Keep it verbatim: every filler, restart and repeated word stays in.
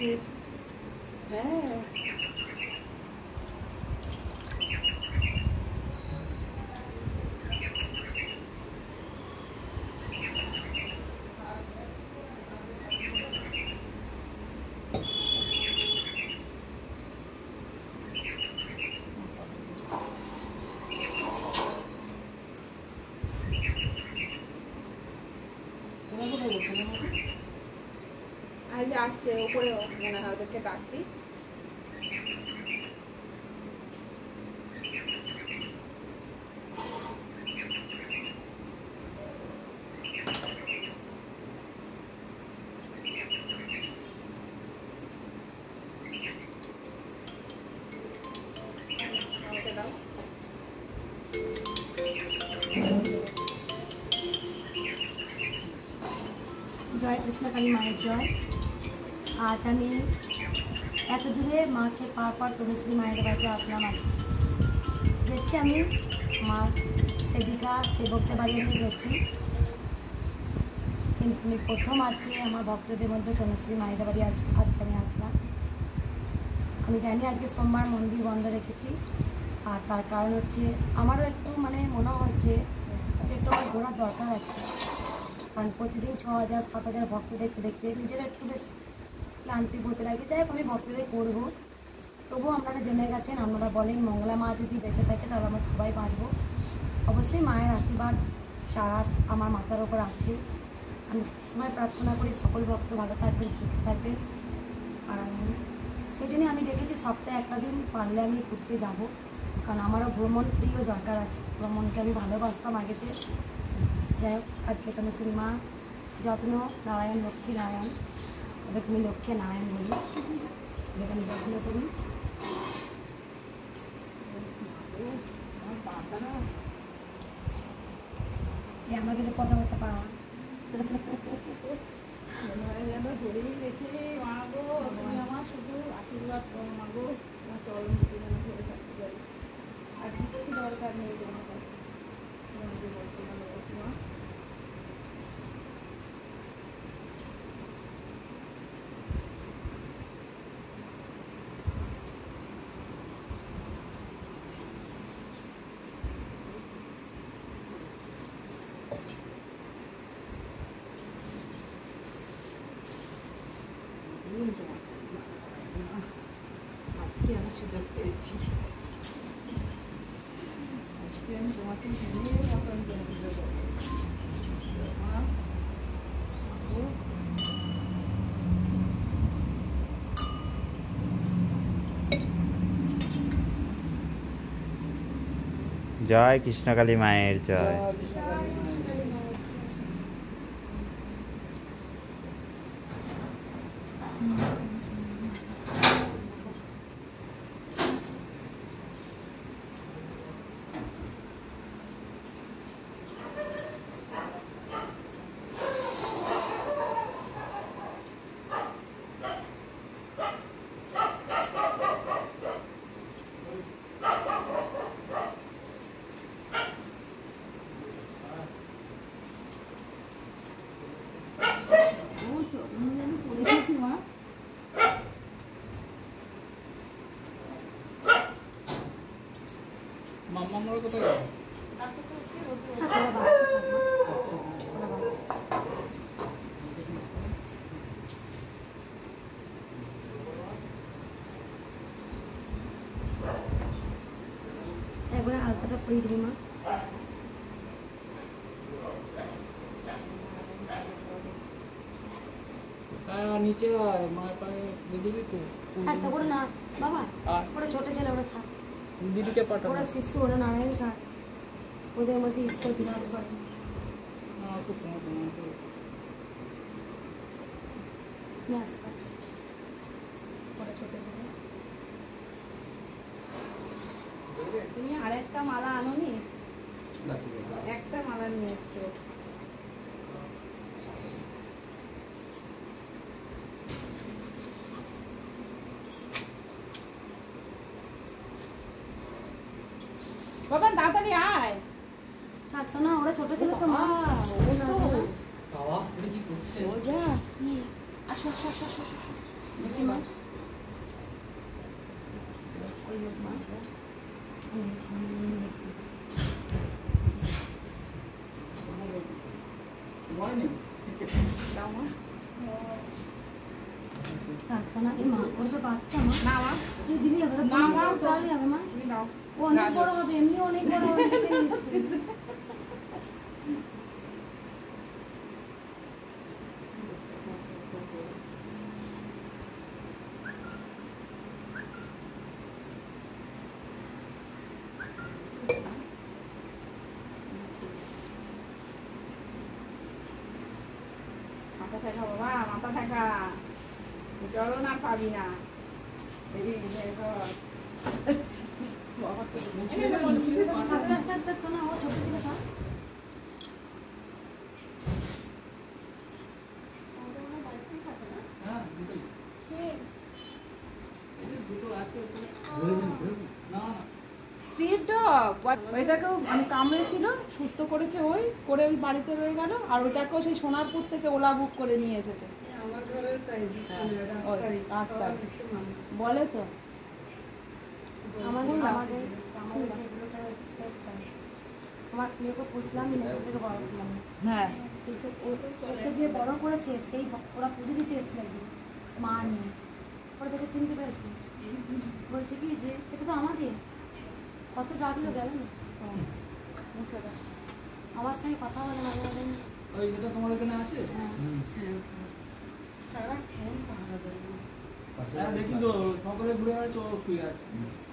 হ্যাঁ আজ আসছে উপরে মনে হয় ওদেরকে ডাকতি জয় কৃষ্ণকালী মায়ের জয়। আজ আমি এত দূরে মাকে পার পার তনুশ্রী মায়ের বাড়িতে আসলাম। আজ গেছি আমি মার সেবিকা সেবকদের বাড়ি আমি গেছি, কিন্তু আমি প্রথম আজকে আমার ভক্তদের মধ্যে তনুশ্রী মায়ের বাড়ি আজ আজকে আমি আসলাম। আমি জানি আজকে সোমবার মন্দির বন্ধ রেখেছি, আর তার কারণ হচ্ছে আমারও একটু মানে মনে হচ্ছে যে একটু আমার ঘোরার দরকার আছে, কারণ প্রতিদিন ছ হাজার সাত হাজার ভক্ত দেখতে দেখতে নিজেরা একটু বেশ ক্লান্তি হতে লাগে। যাই হোক আমি ভক্তদের করবো, তবুও আপনারা জেনে গেছেন, আপনারা বলেন মঙ্গলা মা যদি বেঁচে থাকে তাহলে আমরা সবাই বাঁচবো। অবশ্যই মায়ের আশীর্বাদ চারা আমার মাথার ওপর আছে। আমি সবসময় প্রার্থনা করি সকল ভক্ত ভালো থাকবেন, সুস্থ থাকবেন। আর আমি সেই জন্যই আমি দেখেছি সপ্তাহে একটা দিন পারলে আমি ঘুরতে যাব, কারণ আমারও ভ্রমণ প্রিয় দরকার আছে। ভ্রমণকে আমি ভালোবাসতাম আগেতে। যাই হোক আজকে তনুশ্রী মা যত্ন নারায়ণ লক্ষ্মী নারায়ণ, ওদেরকে আমি লক্ষ্মী নারায়ণ বলি, ওদেরকে আমি যত্ন করি। আমরা কিন্তু পচা পচা পাওয়া ধরেই রেখে মাগো তুমি আমার শুধু আশীর্বাদ করো মাগো, তোমার চরণ যেন ধরে থাকতে পারি, আর কিছু দরকার নেই তোমার কাছে। তোমাকে বলতে ভালোবাসি মা। আজকে আমি সুযোগ পেয়েছি, আজকে আমি তোমাকে নিয়ে মতন করে সুযোগ জয় কৃষ্ণকালী মায়ের জয়। মাম্মা আমরা কোথায় যাবো? একবার আলতাটা পরিয়ে দিবি মা। হ্যাঁ নিচে আয়, মায়ের পায়ে দিবি তো। হ্যাঁ তা করে না বাবা, ওরা ছোট ছেলে, ওরা থাক, দিদিকে পাঠাবো। ওরা শিশু, ওরা নারায়ণ থাক, ওদের মধ্যে ঈশ্বর বিরাজ করে। ওরা ছোট ছেলে। তুমি আর একটা মালা আনোনি? একটা মালা নিয়ে এসছো। বাবা তাড়াতাড়ি আয়। থাক শোনা, ওরা ছোট ছেলে তো মা। বাবা কি করছে? ও যা কি আসো আসো আসো। দেখি মা ওই হোক মা আমি আমি দেখতেছি। ভয় নেই। দাও মা। আচ্ছা না এই মা ওর তো বাচ্চা মা না মা, তুই দিবি হবে না, মা, তো- তাহলে হবে মা তুমি দাও। ও অনেক গাজর। বড় হবে এমনি অনেক বড় হবে দেখে নিচ্ছি। মাথা ঠেকা বাবা, মাথা ঠেকা। চলো না, পাবি না। এই দেখো। বাবা তো- মুছিয়ে দাও, মুছিয়ে দাও। থাক থাক থাক থাক শোনা ও ছোট ছিল থাক হ্যাঁ, দুটোই। এই যে দুটো আছে ওখানে। না, না। স্ট্রিট ডগ, ওইটাকেও মানে কামড়েছিল, সুস্থ করেছে ওই, করে ওই বাড়িতে রয়ে গেল। আর ওইটাকেও সেই সোনারপুর থেকে ওলা বুক করে নিয়ে এসেছে। আমার ঘরে তাই মানে ওই রাস্তায় রাস্তায়। সবাই এসে মানুষ বলে তো আমাদের দাও। আমাদের আমাদের যেগুলোটা হয়েছে সেট তাই আমার মেয়েকে পুষলাম কিন্তু সব থেকে বড় করলাম না। হ্যাঁ, কিন্তু ও- ওকে যে বড় করেছে সেই ব- ওরা পুজো দিতে এসেছিল একদিন মা নিয়ে ওরা দেখে চিনতে পেরেছে বলছে কি যে এটা তো আমাদের কত ডাকলো গেল না মুছে দাও। আমার সঙ্গে কথা বলে মাঝে মাঝে ওই এটা তোমার এখানে আছে? হ্যাঁ সারাক্ষণ পাহারা দেয় হ্যাঁ, দেখি তো সকলে ঘুরে বেড়াচ্ছে, ও শুয়ে আছে।